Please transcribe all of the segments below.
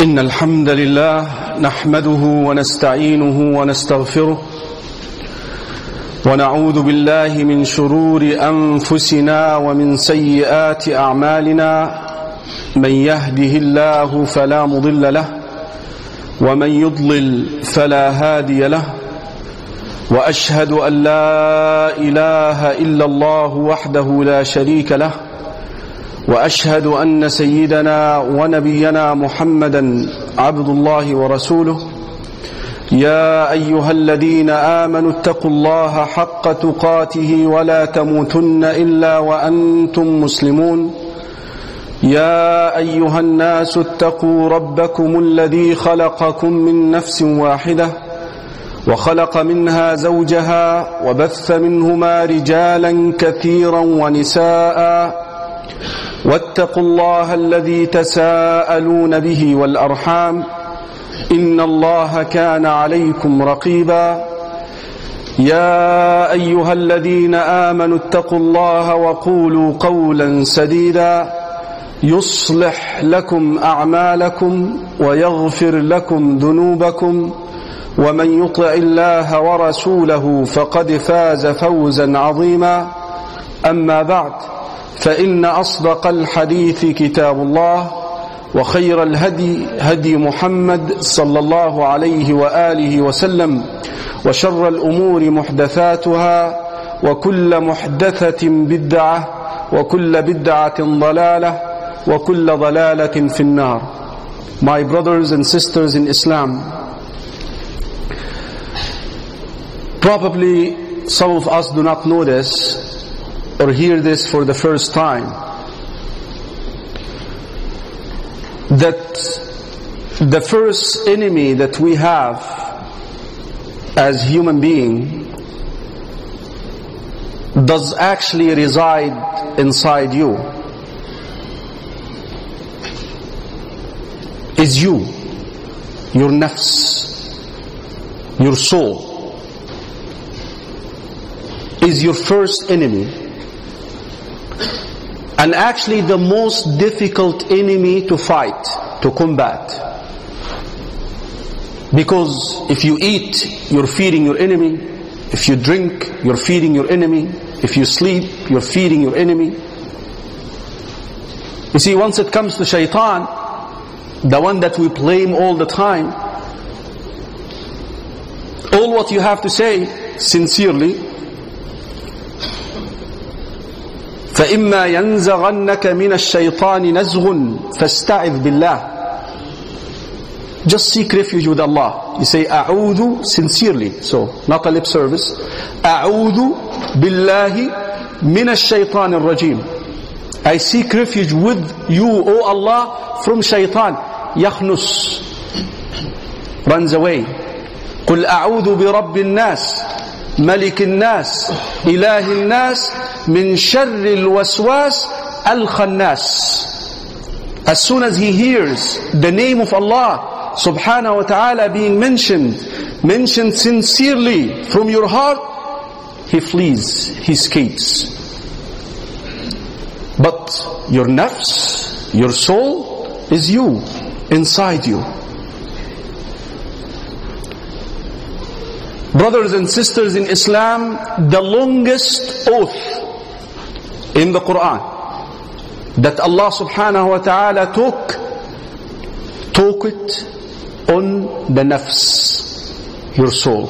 إن الحمد لله نحمده ونستعينه ونستغفره ونعوذ بالله من شرور أنفسنا ومن سيئات أعمالنا من يهده الله فلا مضل له ومن يضلل فلا هادي له وأشهد أن لا إله إلا الله وحده لا شريك له وأشهد أن سيدنا ونبينا محمدا عبد الله ورسوله يا أيها الذين آمنوا اتقوا الله حق تقاته ولا تموتن إلا وأنتم مسلمون يا أيها الناس اتقوا ربكم الذي خلقكم من نفس واحدة وخلق منها زوجها وبث منهما رجالا كثيرا ونساء واتقوا الله الذي تساءلون به والأرحام إن الله كان عليكم رقيبا يا أيها الذين آمنوا اتقوا الله وقولوا قولا سديدا يصلح لكم أعمالكم ويغفر لكم ذنوبكم ومن يطع الله ورسوله فقد فاز فوزا عظيما أما بعد فإن أصدق الحديث كتاب الله وخير الهدي هدي محمد صلى الله عليه وآله وسلم وشر الأمور محدثاتها وكل محدثة بدعة وكل بدعة ضلالة وكل ضلالة في النار. My brothers and sisters in Islam, probably some of us do not know this or hear this for the first time, that the first enemy that we have as human being does actually reside inside you, is you, your nafs, your soul, is your first enemy. And actually the most difficult enemy to fight, to combat. Because if you eat, you're feeding your enemy. If you drink, you're feeding your enemy. If you sleep, you're feeding your enemy. You see, once it comes to shaitan, the one that we blame all the time, all what you have to say sincerely, فَإِمَّا يَنْزَغَنَّكَ مِنَ الشَّيْطَانِ نَزْغٌ فَاسْتَعِذْ بِاللَّهِ. Just seek refuge with Allah. You say أعوذ sincerely, so not a lip service. أعوذ بالله من الشيطان الرجيم. I seek refuge with you, O Allah, from shaitan. يخنس, runs away. قُلْ أعوذ بِرَبِّ النَّاسِ ملك الناس إله الناس من شر الوسواس الخناس. As soon as he hears the name of Allah subhanahu wa ta'ala being mentioned sincerely from your heart, he flees, he escapes. But your nafs, your soul, is you, inside you. Brothers and sisters in Islam, the longest oath in the Quran that Allah subhanahu wa ta'ala took it on the nafs, your soul.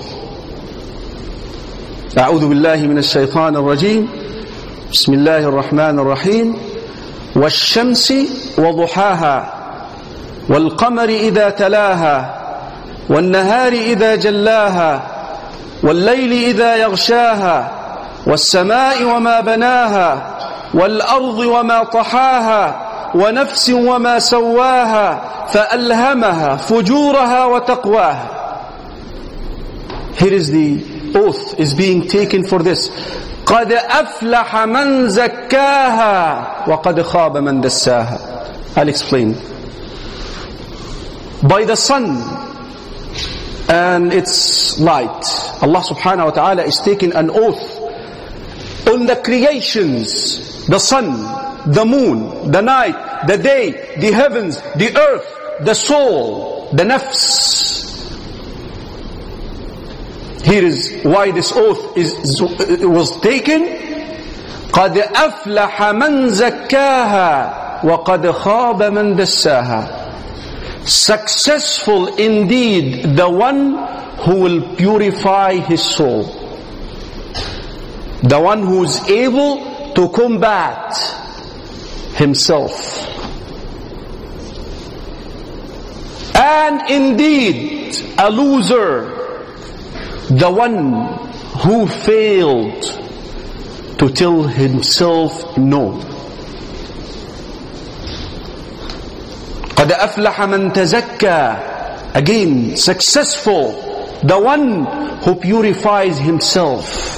أعوذ بالله من الشيطان الرجيم بسم الله الرحمن الرحيم والشمس وضحاها والقمر إذا تلاها والنهار إذا جلاها والليل إذا يغشاها والسماء وما بناها والأرض وما طحاها ونفس وما سواها فألهمها فجورها وتقواها. Here is the oath is being taken for this. قد أفلح من زكاها وقد خاب من دساها. I'll explain. By the sun and its light, Allah subhanahu wa ta'ala is taking an oath on the creations, the sun, the moon, the night, the day, the heavens, the earth, the soul, the nafs. Here is why this oath was taken. قَدْ أَفْلَحَ مَنْ زَكَّاهَا وَقَدْ خَابَ مَنْ دَسَّاهَا. Successful indeed the one who will purify his soul. The one who is able to combat himself. And indeed a loser, the one who failed to tell himself no. قَدْ أَفْلَحَ مَنْ تَزَكَّى. Again, successful, the one who purifies himself.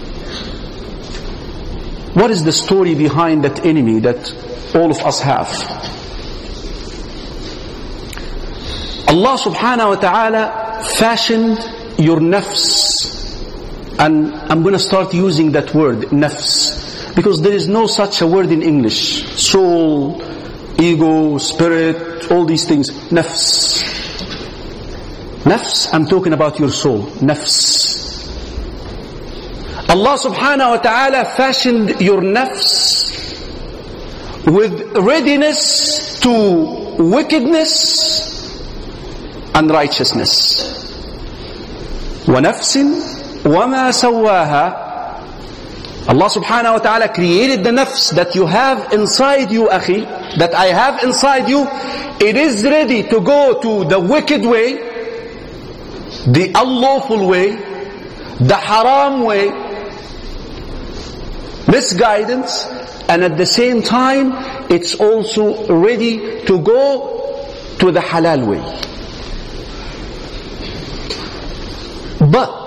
What is the story behind that enemy that all of us have? Allah subhanahu wa ta'ala fashioned your nafs. And I'm going to start using that word, nafs, because there is no such a word in English. Soul, ego, spirit, all these things. Nafs. Nafs, I'm talking about your soul. Nafs. Allah subhanahu wa ta'ala fashioned your nafs with readiness to wickedness and righteousness. وَنَفْسٍ وَمَا سَوَّاهَا. Allah subhanahu wa ta'ala created the nafs that you have inside you, akhi, that I have inside you. It is ready to go to the wicked way, the unlawful way, the haram way, misguidance, and at the same time it's also ready to go to the halal way. But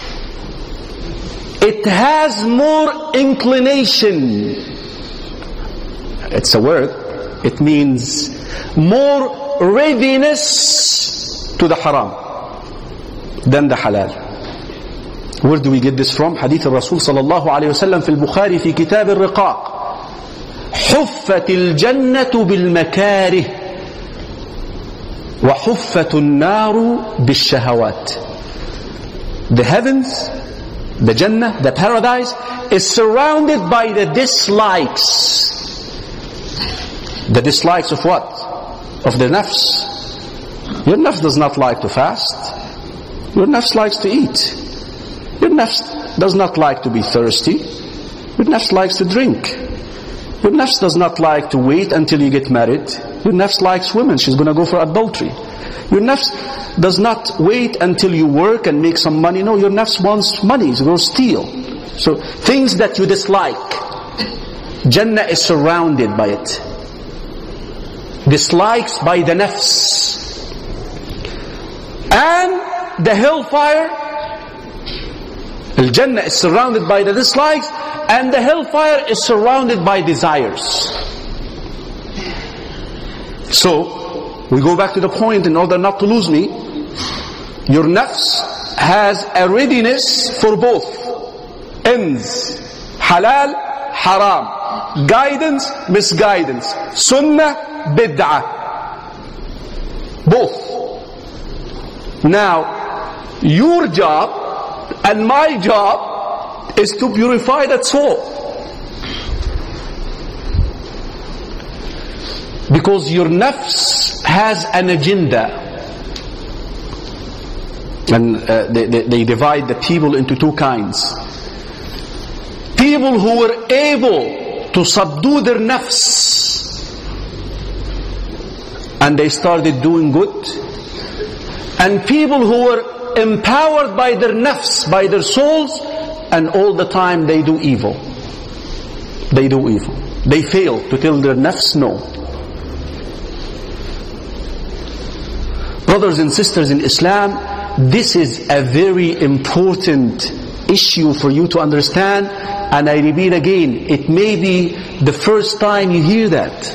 it has more inclination. It's a word. It means more readiness to the haram than the halal. Where do we get this from? Hadith al-Rasul sallallahu alayhi wa sallam fi al-Bukhari fi kitab al-Riqaq. حُفَّتِ الْجَنَّةُ بِالْمَكَارِهِ وَحُفَّتُ النَّارُ بِالشَّهَوَاتِ. The heavens, the Jannah, the paradise, is surrounded by the dislikes. The dislikes of what? Of the nafs. Your nafs does not like to fast. Your nafs likes to eat. Your nafs does not like to be thirsty. Your nafs likes to drink. Your nafs does not like to wait until you get married. Your nafs likes women. She's going to go for adultery. Your nafs does not wait until you work and make some money. No, your nafs wants money. It's going to steal. So things that you dislike, Jannah is surrounded by it. Dislikes by the nafs. And the hellfire, Al-Jannah is surrounded by the dislikes, and the hellfire is surrounded by desires. So we go back to the point in order not to lose me. Your nafs has a readiness for both ends. Halal, haram. Guidance, misguidance. Sunnah, bid'ah. Both. Now, your job and my job is to purify that soul. Because your nafs has an agenda. And they divide the people into two kinds. People who were able to subdue their nafs and they started doing good. And people who were empowered by their nafs, by their souls, and all the time they do evil. They do evil. They fail to tell their nafs no. Brothers and sisters in Islam, this is a very important issue for you to understand. And I repeat again, it may be the first time you hear that.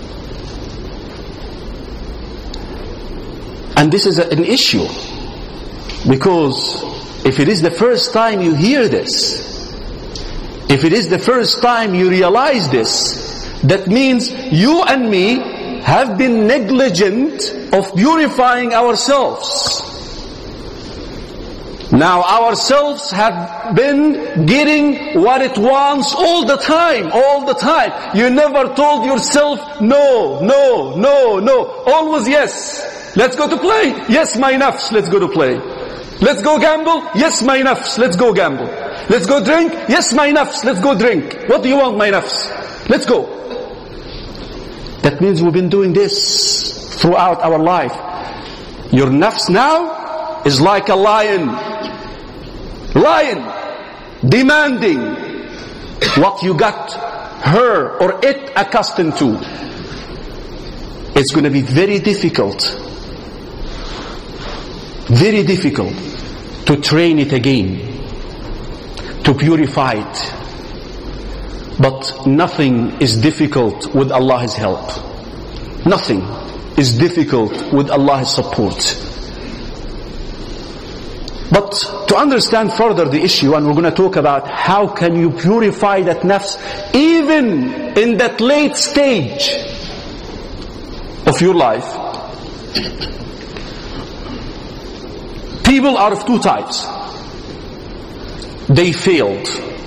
And this is an issue. Because if it is the first time you hear this, if it is the first time you realize this, that means you and me have been negligent of purifying ourselves. Now ourselves have been getting what it wants all the time, all the time. You never told yourself, no, no, no, no. Always yes. Let's go to play. Yes, my nafs, let's go to play. Let's go gamble. Yes, my nafs, let's go gamble. Let's go drink. Yes, my nafs, let's go drink. What do you want, my nafs? Let's go. That means we've been doing this throughout our life. Your nafs now is like a lion. Lion demanding what you got her or it accustomed to. It's going to be very difficult to train it again, to purify it. But nothing is difficult with Allah's help. Nothing is difficult with Allah's support. But to understand further the issue, and we're going to talk about how can you purify that nafs even in that late stage of your life. People are of two types. They failed.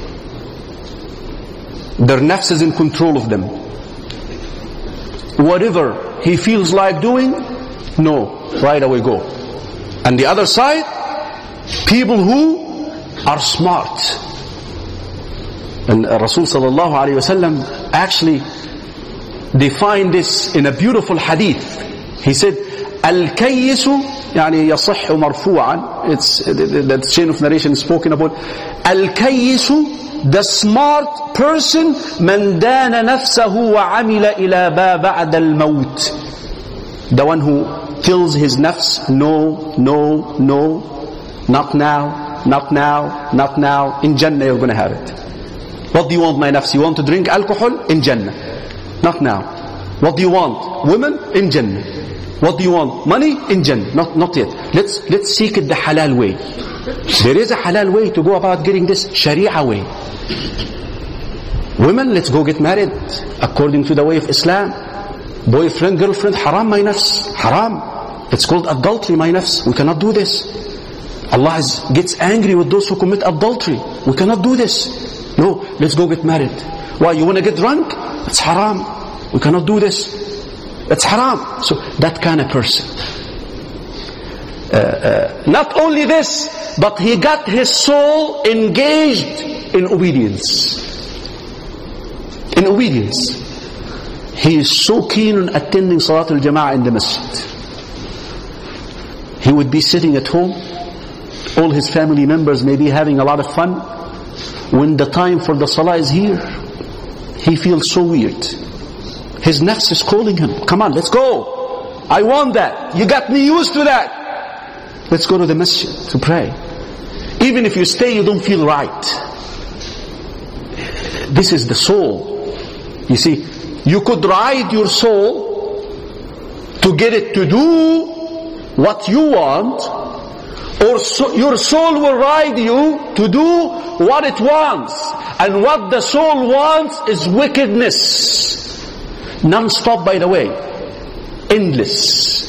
Their nafs is in control of them. Whatever he feels like doing, no, right away go. And the other side, people who are smart. And Rasul sallallahu alayhi wa sallam actually defined this in a beautiful hadith. He said, Al-kayyisu, يعني يصح مرفوعا, it's that chain of narration is spoken about. Al-kayyisu, the smart person, man dana nafsahu wa amila ila ba ba'da al-maut. The one who tells his nafs, no, no, no, not now, not now, not now. In Jannah you're going to have it. What do you want, my nafs? You want to drink alcohol? In Jannah. Not now. What do you want? Women? In Jannah. What do you want? Money? In Jannah. Not yet. Let's seek it the halal way. There is a halal way to go about getting this, Sharia way. Women, let's go get married according to the way of Islam. Boyfriend, girlfriend, haram, my nafs. Haram. It's called adultery, my nafs. We cannot do this. Allah gets angry with those who commit adultery. We cannot do this. No, let's go get married. Why? You want to get drunk? It's haram. We cannot do this. It's haram. So that kind of person. Not only this, but he got his soul engaged in obedience. In obedience. He is so keen on attending Salat al-Jama'ah in the masjid. He would be sitting at home. All his family members may be having a lot of fun. When the time for the salah is here, he feels so weird. His nafs is calling him, come on, let's go. I want that. You got me used to that. Let's go to the masjid to pray. Even if you stay, you don't feel right. This is the soul. You see, you could ride your soul to get it to do what you want, or your soul will ride you to do what it wants. And what the soul wants is wickedness. Non-stop, by the way. Endless.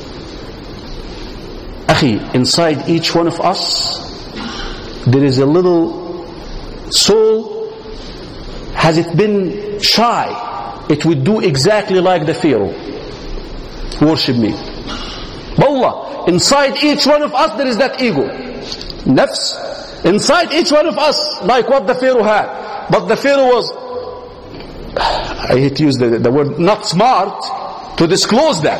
Akhi, inside each one of us, there is a little soul. Has it been shy? It would do exactly like the Pharaoh. Worship me. Wallah, inside each one of us there is that ego. Nafs. Inside each one of us, like what the Pharaoh had. But the Pharaoh was, I hate to use the word, not smart to disclose that.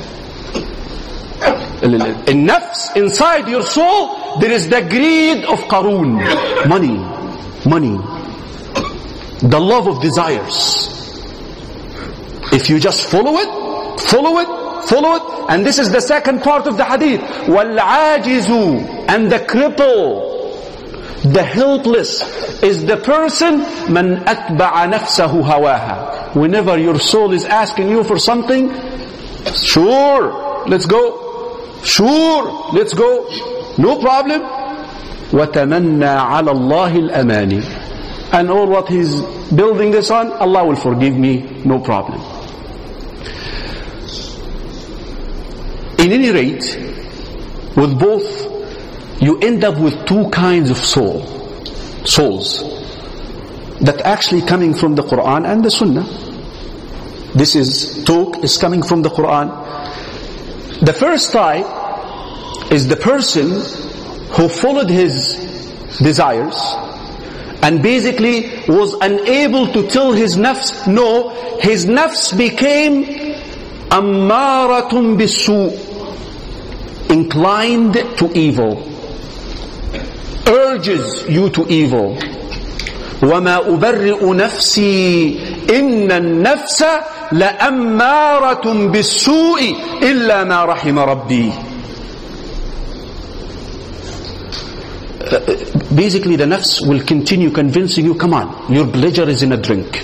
In nafs, inside your soul, there is the greed of Qarun. Money. The love of desires. If you just follow it, and this is the second part of the hadith. وَالْعَاجِزُ, and the cripple, the helpless, is the person مَنْ أَتْبَعَ نَفْسَهُ هَوَاهَا. Whenever your soul is asking you for something, sure, let's go. Sure, let's go. No problem. وَتَمَنَّى عَلَى اللَّهِ الْأَمَانِ. And all what he's building this on, Allah will forgive me, no problem. in any rate, with both, you end up with two kinds of souls that actually coming from the Quran and the Sunnah. This talk is coming from the Quran. The first type is the person who followed his desires and basically was unable to tell his nafs no. His nafs became ammaratun bisu, inclined to evil, urges you to evil. وَمَا أُبَرِّئُ نَفْسِي إِنَّ النَّفْسَ لَأَمَّارَةٌ بِالسُّوءِ إِلَّا مَا رَحِمَ رَبِّي. Basically the nafs will continue convincing you, come on, your pleasure is in a drink.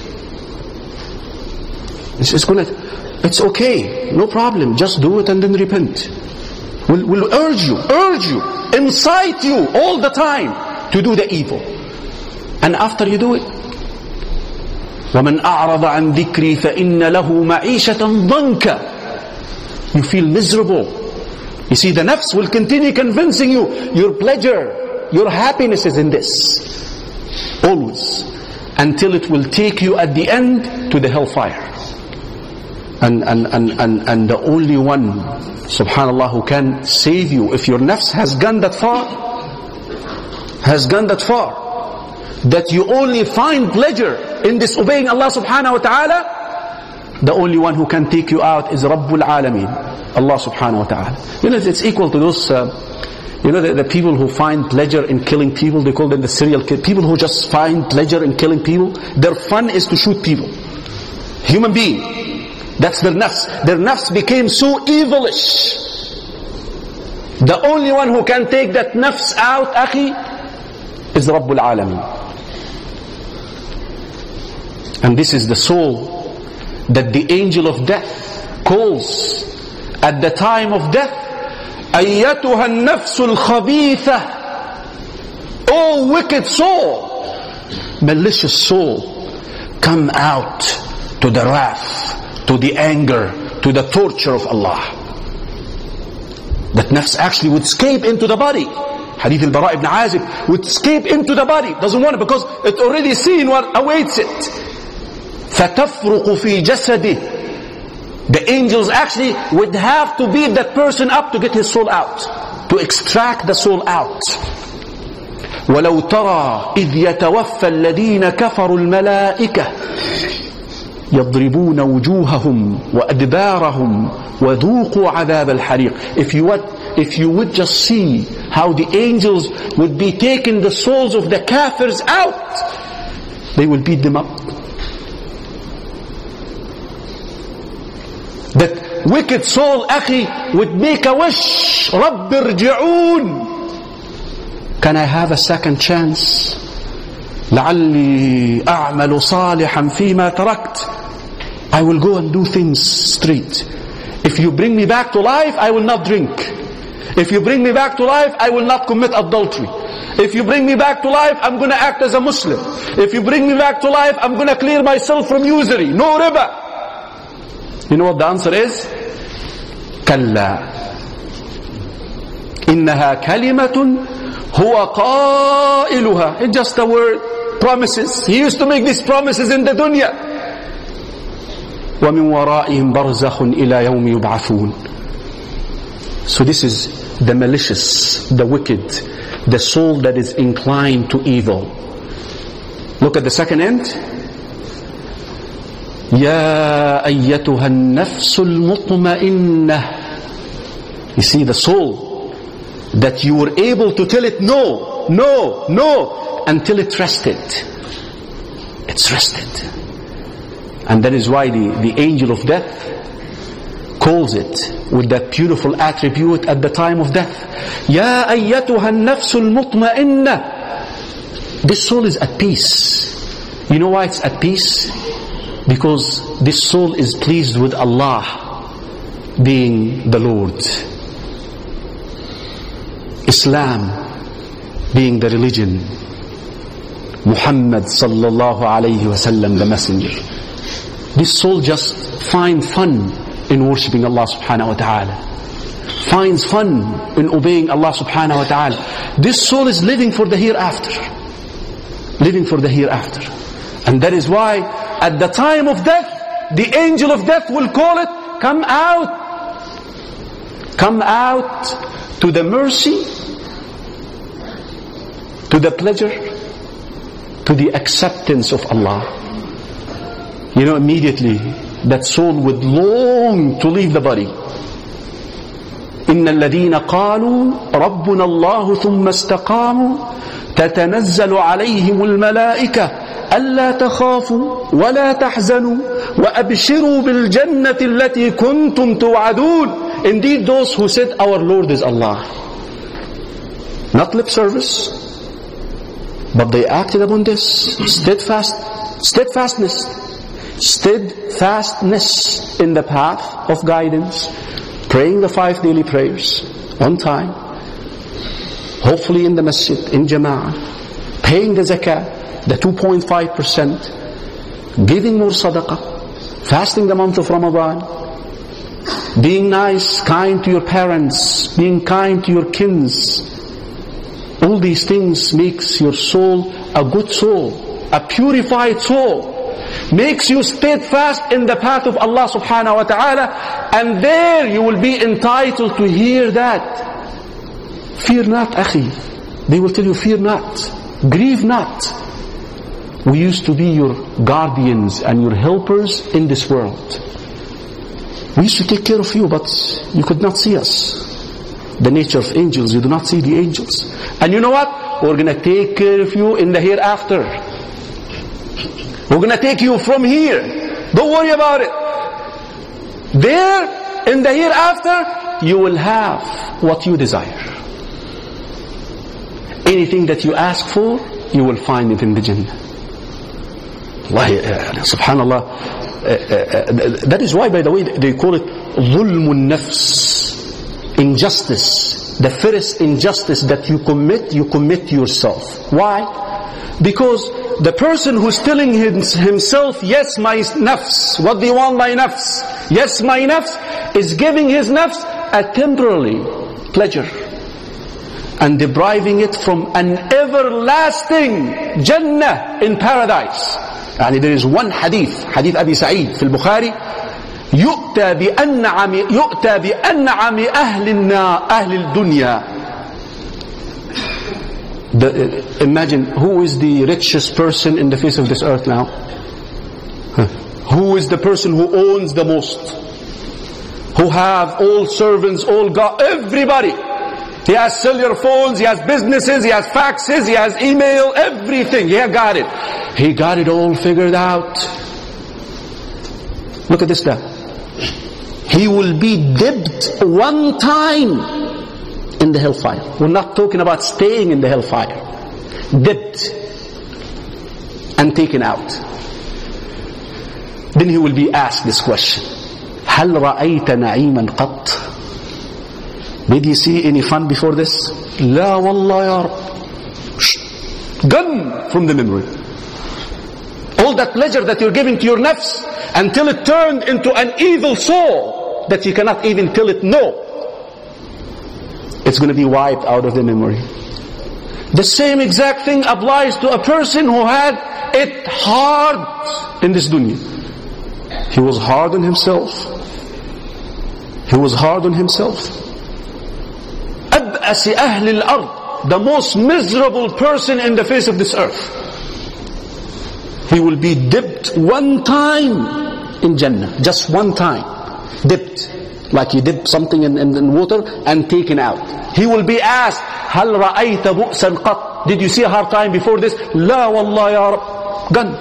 It's okay, no problem, just do it and then repent. Will urge you, incite you all the time to do the evil. And after you do it, وَمَنْ أَعْرَضَ عَنْ ذِكْرِي فَإِنَّ لَهُ مَعِيشَةً ضَنْكَ. You feel miserable. You see, the nafs will continue convincing you, your pleasure, your happiness is in this. Always. Until it will take you at the end to the hellfire. And the only one, subhanallah, who can save you if your nafs has gone that far, that you only find pleasure in disobeying Allah subhanahu wa ta'ala, the only one who can take you out is Rabbul Alameen, Allah subhanahu wa ta'ala. It's equal to those, the people who find pleasure in killing people, they call them the serial killers. People who just find pleasure in killing people, their fun is to shoot people. Human being. That's their nafs. Their nafs became so evilish. The only one who can take that nafs out, akhi, is Rabbul Alameen. And this is the soul that the angel of death calls at the time of death, أَيَّتُهَا النَّفْسُ الْخَبِيثَةِ. Oh wicked soul, malicious soul, come out to the wrath, to the anger, to the torture of Allah. That nafs actually would escape into the body. Hadith al-Bara ibn Azib would escape into the body. Doesn't want it because it already seen what awaits it. فَتَفْرُقُ فِي جَسَدِهِ. The angels actually would have to beat that person up to get his soul out, to extract the soul out. وَلَوْ تَرَى إِذْ يَتَوَفَّى الَّذِينَ كَفَرُوا الْمَلَائِكَةِ يَضْرِبُونَ وُجُوهَهُمْ وَأَدْبَارَهُمْ وَذُوقُوا عَذَابَ الْحَرِيقِ. If you would just see how the angels would be taking the souls of the kafirs out, they will beat them up. That wicked soul, akhi, would make a wish, رَبِّ ارْجِعُونَ. Can I have a second chance? لَعَلِّي أَعْمَلُ صَالِحًا فِيمَا تَرَكْتُ. I will go and do things straight. If you bring me back to life, I will not drink. If you bring me back to life, I will not commit adultery. If you bring me back to life, I'm going to act as a Muslim. If you bring me back to life, I'm going to clear myself from usury. No riba. You know what the answer is? كَلَّا إِنَّهَا كَلِمَةٌ هُوَ قَائِلُهَا. It's just a word, promises. He used to make these promises in the dunya. وَمِنْ وَرَائِهِمْ بَرْزَخٌ إِلَى يَوْمِ يُبْعَثُونَ. So this is the malicious, the wicked, the soul that is inclined to evil. Look at the second end. يَا أَيَّتُهَا النَّفْسُ الْمُطْمَئِنَّةِ. You see, the soul that you were able to tell it no, no, no, until it rested. It's rested. And that is why the angel of death calls it with that beautiful attribute at the time of death. يَا أَيَّتُهَا النَّفْسُ الْمُطْمَئِنَّةِ. This soul is at peace. You know why it's at peace? Because this soul is pleased with Allah being the Lord, Islam being the religion, Muhammad sallallahu alayhi wa sallam the messenger. This soul just find fun in worshipping Allah subhanahu wa ta'ala. finds fun in obeying Allah subhanahu wa ta'ala. This soul is living for the hereafter. Living for the hereafter. And that is why at the time of death, the angel of death will call it, come out. Come out to the mercy, to the pleasure, to the acceptance of Allah. You know, immediately that soul would long to leave the body. إن الذين قالوا ربنا الله ثم استقاموا تتنزل عليهم الملائكة ألا تخافوا ولا تحزنوا وأبشروا بالجنة التي كنتم توعدون. Indeed, those who said our Lord is Allah, not lip service, but they acted upon this steadfastness in the path of guidance, praying the 5 daily prayers on time, hopefully in the masjid, in jama'ah, paying the zakah, the 2.5%, giving more sadaqah, fasting the month of Ramadan, being nice, kind to your parents, being kind to your kins. All these things makes your soul a good soul, a purified soul, makes you steadfast in the path of Allah subhanahu wa ta'ala, and there you will be entitled to hear that. Fear not, akhi. They will tell you, fear not, grieve not. We used to be your guardians and your helpers in this world. We used to take care of you, but you could not see us. The nature of angels, you do not see the angels. And you know what? We're going to take care of you in the hereafter. We're going to take you from here. Don't worry about it. There, in the hereafter, you will have what you desire. Anything that you ask for, you will find it in the Jannah. Subhanallah. That is why, by the way, they call it ظulmun nafs, injustice. The first injustice that you commit yourself. Why? Because the person who's telling himself, yes, my nafs, what do you want, my nafs? Yes, my nafs, is giving his nafs a temporary pleasure and depriving it from an everlasting Jannah in paradise. And there is one hadith Abi Sa'id في البخاري, يؤتى بأنعم أهل الدنيا. Imagine, who is the richest person in the face of this earth now? Who is the person who owns the most? Who have all servants, all God, everybody. He has cellular phones, he has businesses, he has faxes, he has email, everything. He got it. He got it all figured out. Look at this now. He will be dipped one time in the hellfire. We're not talking about staying in the hellfire. Dipped and taken out. Then he will be asked this question. هل رأيت نعيما قط? Did you see any fun before this? لا والله يا رب. Gone from the memory. All that pleasure that you're giving to your nafs, until it turned into an evil soul that you cannot even tell it no. It's going to be wiped out of the memory. The same exact thing applies to a person who had it hard in this dunya. He was hard on himself. He was hard on himself. أبأس أهل الأرض, the most miserable person in the face of this earth. He will be dipped one time in Jannah. Just one time. Dipped. Like you dip something in water and taken out. He will be asked, هل رأيت بؤسا قط? Did you see a hard time before this? لا والله يا رب. Gone.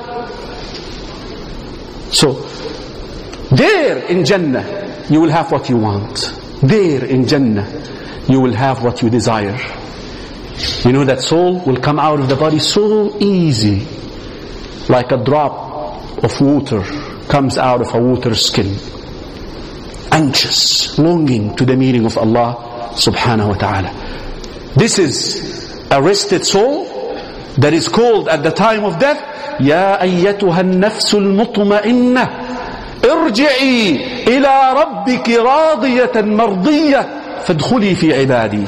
So, there in Jannah, you will have what you want. There in Jannah, you will have what you desire. You know that soul will come out of the body so easy, like a drop of water comes out of a water skin. Anxious, longing to the meaning of Allah subhanahu wa ta'ala. This is a rested soul that is called at the time of death, يا أيتها النفس المطمئنة ارجعي إلى ربك راضية مرضية فادخلي في عبادي.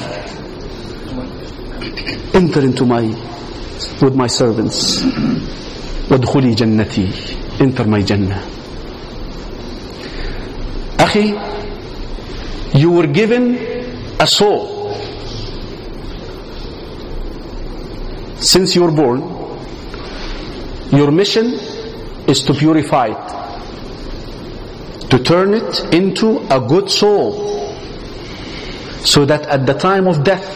Enter into with my servants. وادخلي جنتي. Enter my Jannah. Akhi, you were given a soul. Since you were born, your mission is to purify it, to turn it into a good soul, so that at the time of death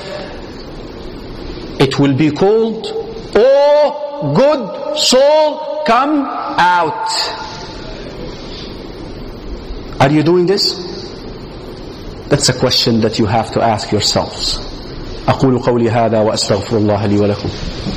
it will be called, "Oh good soul, come out." Are you doing this? That's a question that you have to ask yourselves. أقول قولي هذا وأستغفر الله لي ولكم.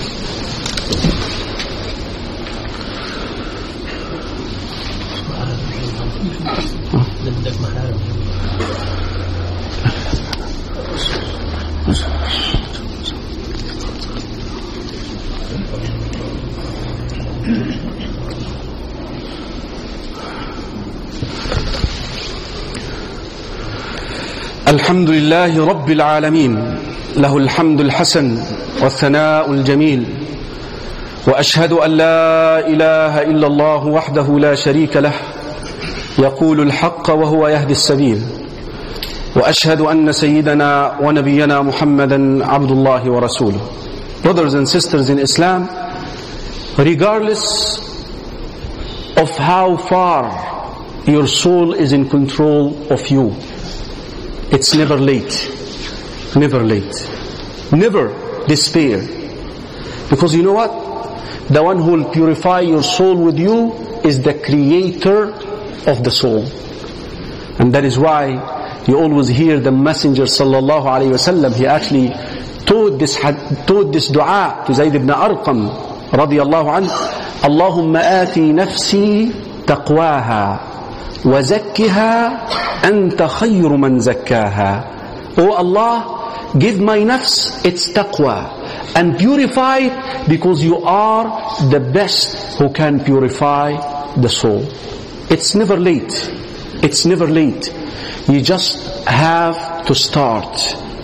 الحمد لله رب العالمين، له الحمد الحسن والثناء الجميل، وأشهد أن لا إله إلا الله وحده لا شريك له يقول الحق وهو يهدي السبيل، وأشهد أن سيدنا ونبينا محمدا عبد الله ورسوله. Brothers and sisters in Islam, regardless of how far your soul is in control of you, it's never late. Never late. Never despair. Because you know what? The one who will purify your soul with you is the creator of the soul. And that is why you always hear the Messenger sallallahu alayhi wasallam, he actually taught this dua to Zaid ibn Arqam radiyallahu anhu. Allahumma ati nafsi taqwaha وَزَكِّهَا أَنْتَ خَيْرُ مَنْ زَكَّاهَا. Oh Allah, give my nafs its taqwa and purify it, because you are the best who can purify the soul. It's never late. It's never late. You just have to start.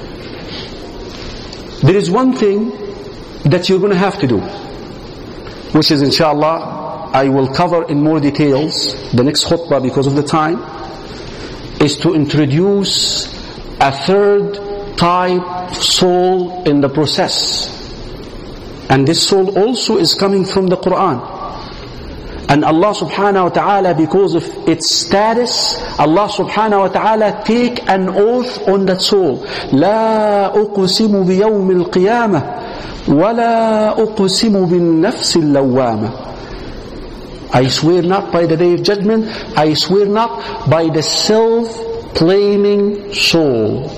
There is one thing that you're going to have to do, which is inshallah I will cover in more details the next khutbah because of the time, is to introduce a third type soul in the process. And this soul also is coming from the Quran. And Allah subhanahu wa ta'ala, because of its status, Allah subhanahu wa ta'ala take an oath on that soul. لا أقسم بيوم القيامة ولا أقسم بالنفس اللوامة. I swear not by the day of judgment, I swear not by the self-claiming soul.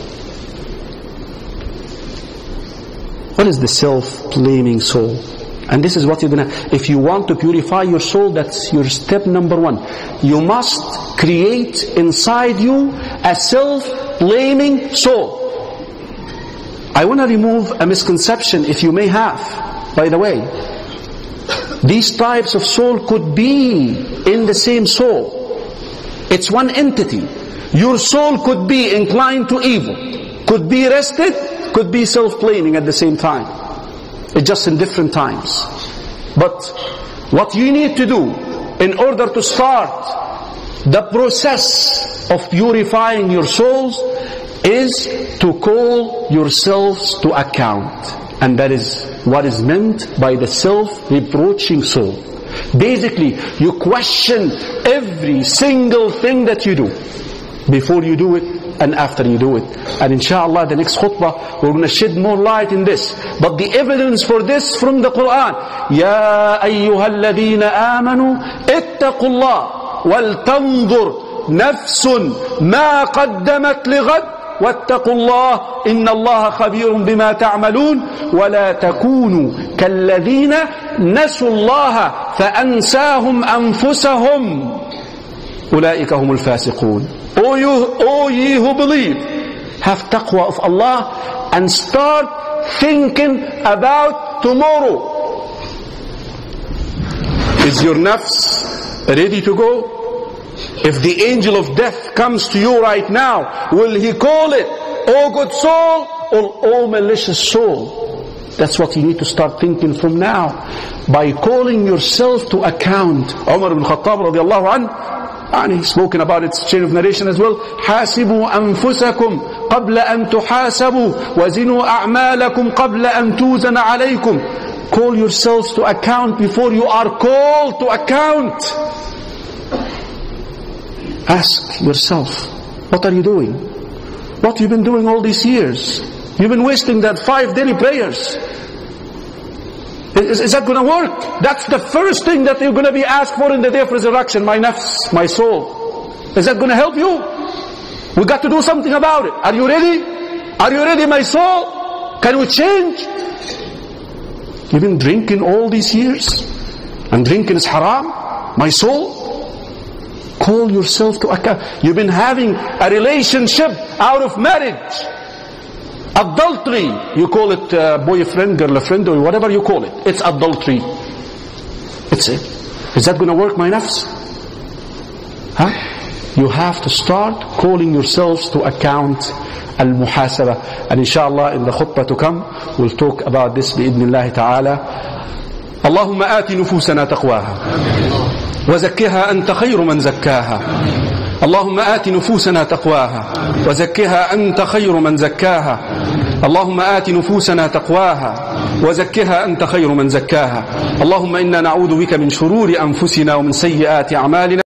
What is the self-claiming soul? And this is what you're gonna, if you want to purify your soul, that's your step number one. You must create inside you a self-claiming soul. I want to remove a misconception, if you may have, by the way. These types of soul could be in the same soul. It's one entity. Your soul could be inclined to evil, could be rested, could be self-claiming at the same time. It's just in different times. But what you need to do in order to start the process of purifying your souls is to call yourselves to account. And that is what is meant by the self-reproaching soul. Basically, you question every single thing that you do, before you do it and after you do it. And inshallah, the next khutbah, we're going to shed more light in this. But the evidence for this from the Quran. يَا أَيُّهَا الَّذِينَ آمَنُوا اتَّقُوا اللَّهَ وَلْتَنْظُرْ نَفْسٌ مَا قَدَّمَتْ لِغَدٍ واتقوا الله إن الله خبير بما تعملون ولا تكونوا كالذين نسوا الله فأنساهم أنفسهم أولئك هم الفاسقون. O ye who believe, have taqwa of Allah and start thinking about tomorrow. Is your nafs ready to go? If the angel of death comes to you right now, will he call it O good soul, or O malicious soul? That's what you need to start thinking from now. By calling yourself to account. Umar ibn Khattab radiallahu anhu, and he's spoken about its chain of narration as well. حاسبوا أنفسكم قبل أن تحاسبوا وزنوا أعمالكم قبل أن توزن عليكم. Call yourselves to account before you are called to account. Ask yourself, what are you doing? What have you been doing all these years? You've been wasting that 5 daily prayers. Is that going to work? That's the first thing that you're going to be asked for in the day of resurrection. My nafs, my soul. Is that going to help you? We got to do something about it. Are you ready? Are you ready, my soul? Can we change? You've been drinking all these years, and drinking is haram. My soul, call yourself to account. You've been having a relationship out of marriage. Adultery, you call it boyfriend, girlfriend, or whatever you call it. It's adultery. It's it. Is that going to work, my nafs? Huh? You have to start calling yourselves to account. Al-muhasabah. And inshallah in the khutbah to come, we'll talk about this bi'idhnillahi ta'ala. Allahumma ati nufusana taqwaha. Wa zakkiha anta khayru man zakkaha. اللهم آت نفوسنا تقواها وزكها أنت خير من زكاها. اللهم آت نفوسنا تقواها وزكها أنت خير من زكاها. اللهم إنا نعوذ بك من شرور أنفسنا ومن سيئات أعمالنا.